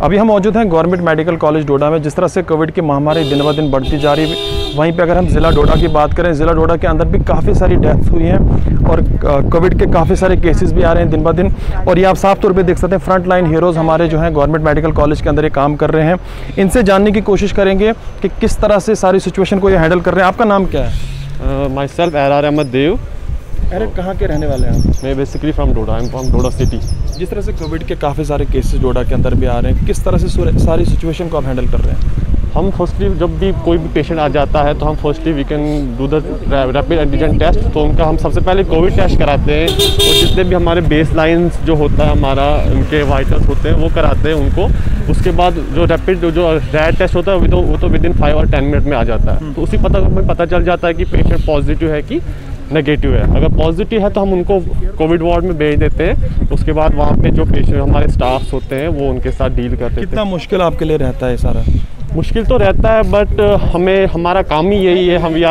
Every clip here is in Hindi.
अभी हम मौजूद हैं गवर्नमेंट मेडिकल कॉलेज डोडा में। जिस तरह से कोविड की महामारी दिन ब दिन बढ़ती जा रही है, वहीं पे अगर हम ज़िला डोडा की बात करें, ज़िला डोडा के अंदर भी काफ़ी सारी डेथ्स हुई हैं और कोविड के काफ़ी सारे केसेस भी आ रहे हैं दिन ब दिन। और ये आप साफ तौर पे देख सकते हैं, फ्रंट लाइन हीरोज़ हमारे जो हैं गवर्नमेंट मेडिकल कॉलेज के अंदर ये काम कर रहे हैं। इनसे जानने की कोशिश करेंगे कि किस तरह से सारी सिचुएशन को ये हैंडल कर रहे हैं। आपका नाम क्या है? माई सेल्फ एरार अहमद देव। अरे कहाँ के रहने वाले हैं आप? मैं basically from Doda, I am from Doda city. जिस तरह से कोविड के काफ़ी सारे केसेस डोडा के अंदर भी आ रहे हैं, किस तरह से सारी सिचुएशन को आप हैंडल कर रहे हैं? हम फर्स्टली जब भी कोई भी पेशेंट आ जाता है तो हम firstly we can do the rapid antigen test. तो उनका हम सबसे पहले कोविड टेस्ट कराते हैं और जितने भी हमारे बेस लाइन्स जो होता है हमारा, उनके वाइटल्स होते हैं वो कराते हैं उनको। उसके बाद जो रैपिड जो रैट टेस्ट होता है वो तो विद इन 5 और 10 मिनट में आ जाता है। तो उसी हमें पता चल जाता है कि पेशेंट पॉजिटिव है कि नेगेटिव है। अगर पॉजिटिव है तो हम उनको कोविड वार्ड में भेज देते हैं। उसके बाद वहाँ पे जो पेशेंट हमारे स्टाफ्स होते हैं वो उनके साथ डील करते हैं। कितना मुश्किल आपके लिए रहता है सारा? मुश्किल तो रहता है, बट हमारा काम ही यही है। हम वी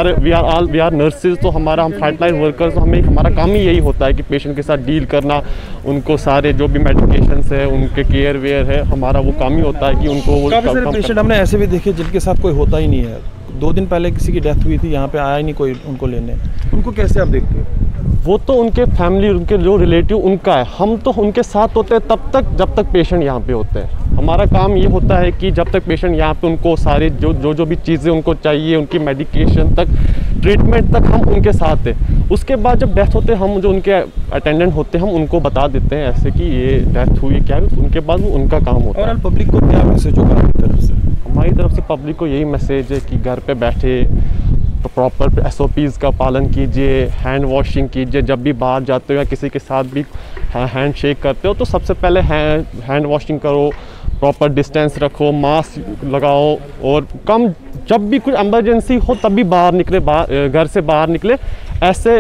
आर नर्सेज, तो हम फ्रंटलाइन वर्कर्स, हमारा काम ही यही होता है कि पेशेंट के साथ डील करना, उनको सारे जो भी मेडिकेशंस है उनके केयर वेयर है, हमारा वो काम ही होता है कि उनको। काफ़ी सारे पेशेंट हमने ऐसे भी देखे जिनके साथ कोई होता ही नहीं है। 2 दिन पहले किसी की डेथ हुई थी, यहाँ पे आया ही नहीं कोई उनको लेने। उनको कैसे आप देखते हो? वो तो उनके फैमिली, उनके जो रिलेटिव उनका है। हम तो उनके साथ होते हैं तब तक जब तक पेशेंट यहाँ पे होते हैं। हमारा काम ये होता है कि जब तक पेशेंट यहाँ पे, उनको सारे जो भी चीज़ें उनको चाहिए, उनकी मेडिकेशन तक, ट्रीटमेंट तक हम उनके साथ हैं। उसके बाद जब डेथ होते हैं, हम जो उनके अटेंडेंट होते हैं हम उनको बता देते हैं ऐसे कि ये डेथ हुई क्या है। उनके बाद वो उनका काम होता है। और पब्लिक को क्या मैसेज होगा आपकी तरफ से? हमारी तरफ से पब्लिक को यही मैसेज है कि घर पे बैठे तो प्रॉपर SOPs का पालन कीजिए, हैंड वॉशिंग कीजिए। जब भी बाहर जाते हो या किसी के साथ भी हैंड शेक करते हो तो सबसे पहले हैंड वॉशिंग करो, प्रॉपर डिस्टेंस रखो, मास्क लगाओ और जब भी कुछ इमरजेंसी हो तभी बाहर निकले, घर से बाहर निकले, ऐसे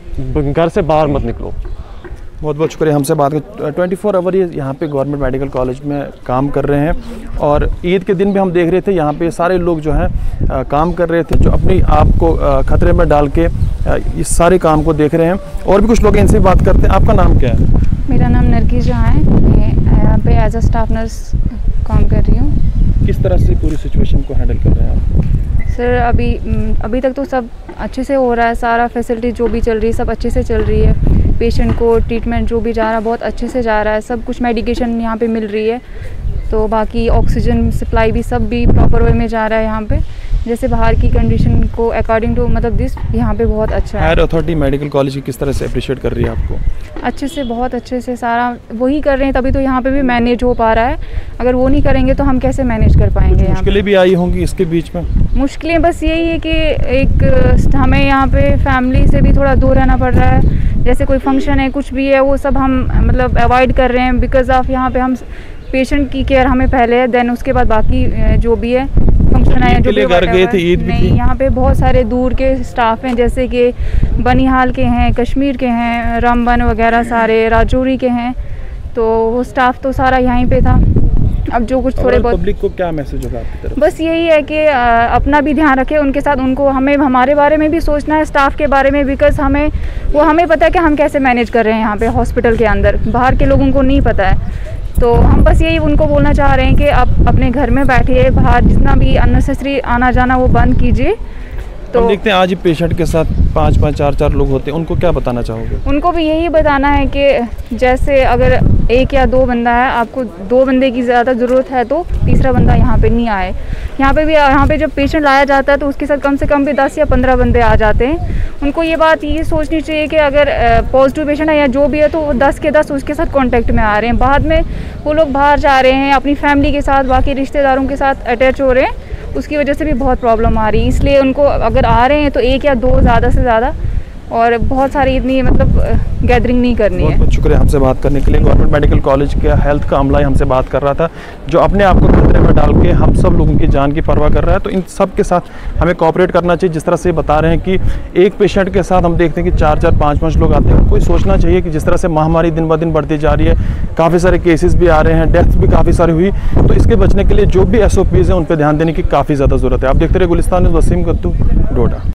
घर से बाहर मत निकलो। बहुत बहुत शुक्रिया हमसे बात कर। 24 आवर ये यहाँ पे गवर्नमेंट मेडिकल कॉलेज में काम कर रहे हैं और ईद के दिन भी हम देख रहे थे यहाँ पे सारे लोग जो हैं काम कर रहे थे, जो अपनी आप को खतरे में डाल के इस सारे काम को देख रहे हैं। और भी कुछ लोग इनसे बात करते हैं। आपका नाम क्या है? मेरा नाम नरगिस जहाँ है। मैं यहाँ पे एज अ स्टाफ नर्स काम कर रही हूँ। किस तरह से पूरी सिचुएशन को हैंडल कर रहे हैं आप? सर अभी तक तो सब अच्छे से हो रहा है। सारा फैसिलिटी जो भी चल रही है सब अच्छे से चल रही है। पेशेंट को ट्रीटमेंट जो भी जा रहा है बहुत अच्छे से जा रहा है। सब कुछ मेडिकेशन यहाँ पे मिल रही है। तो बाकी ऑक्सीजन सप्लाई भी सब भी प्रॉपर वे में जा रहा है यहाँ पे। जैसे बाहर की कंडीशन को अकॉर्डिंग टू मतलब दिस यहाँ पे बहुत अच्छा है। हायर अथॉरिटी मेडिकल कॉलेज की किस तरह से अप्रिशिएट कर रही है आपको? अच्छे से, बहुत अच्छे से सारा वही कर रहे हैं, तभी तो यहाँ पे भी मैनेज हो पा रहा है। अगर वो नहीं करेंगे तो हम कैसे मैनेज कर पाएंगे? यहाँ मुश्किलें भी आई होंगी इसके बीच में? मुश्किलें बस यही है कि एक हमें यहाँ पे फैमिली से भी थोड़ा दूर रहना पड़ रहा है। जैसे कोई फंक्शन है, कुछ भी है, वो सब हम मतलब अवॉइड कर रहे हैं बिकॉज ऑफ यहाँ पे हम पेशेंट की केयर हमें पहले है, देन उसके बाद बाकी जो भी है फंक्शन है जो भी घर गए थे, ईद भी थी। यहाँ पे बहुत सारे दूर के स्टाफ हैं, जैसे कि बनिहाल के हैं, कश्मीर के हैं, रामबन वगैरह, सारे राजौरी के हैं। तो वो स्टाफ तो सारा यहीं पे था। अब जो कुछ थोड़े बहुत पब्लिक को क्या मैसेज होगा आपकी तरफ? बस यही है कि अपना भी ध्यान रखें उनके साथ। उनको हमें हमारे बारे में भी सोचना है, स्टाफ के बारे में, बिकॉज हमें पता है कि हम कैसे मैनेज कर रहे हैं यहाँ पे हॉस्पिटल के अंदर। बाहर के लोगों को नहीं पता है। तो हम बस यही उनको बोलना चाह रहे हैं कि आप अपने घर में बैठिए, बाहर जितना भी अननेसेसरी आना जाना वो बंद कीजिए। तो हम देखते हैं आज ही पेशेंट के साथ 5-5, 4-4 लोग होते हैं, उनको क्या बताना चाहोगे? उनको भी यही बताना है कि जैसे अगर 1 या 2 बंदा है, आपको 2 बंदे की ज़्यादा ज़रूरत है तो तीसरा बंदा यहाँ पे नहीं आए। यहाँ पे जब पेशेंट लाया जाता है तो उसके साथ कम से कम भी 10 या 15 बंदे आ जाते हैं। उनको ये बात ये सोचनी चाहिए कि अगर पॉजिटिव पेशेंट है या जो भी है तो वो 10 के 10 उसके साथ कॉन्टेक्ट में आ रहे हैं। बाद में वो लोग बाहर जा रहे हैं, अपनी फैमिली के साथ, बाकी रिश्तेदारों के साथ अटैच हो रहे हैं, उसकी वजह से भी बहुत प्रॉब्लम आ रही है। इसलिए उनको अगर आ रहे हैं तो 1 या 2 ज़्यादा से ज़्यादा, और बहुत सारी इतनी मतलब गैदरिंग नहीं करनी है। बहुत शुक्रिया हमसे बात करने के लिए। गवर्नमेंट मेडिकल कॉलेज के हेल्थ का अमला हमसे बात कर रहा था, जो अपने आप को खतरे में डाल के हम सब लोगों की जान की परवाह कर रहा है। तो इन सब के साथ हमें कोऑपरेट करना चाहिए। जिस तरह से बता रहे हैं कि एक पेशेंट के साथ हम देखते हैं कि 4-4, 5-5 लोग आते हैं। कोई सोचना चाहिए कि जिस तरह से महामारी दिन ब दिन बढ़ती जा रही है, काफ़ी सारे केसेस भी आ रहे हैं, डेथ्स भी काफ़ी सारी हुई, तो इसके बचने के लिए जो भी SOPs हैं उन पर ध्यान देने की काफ़ी ज़्यादा ज़रूरत है। आप देखते रहे गुलिस्तान न्यूज़, वसीम कत्तू, डोडा।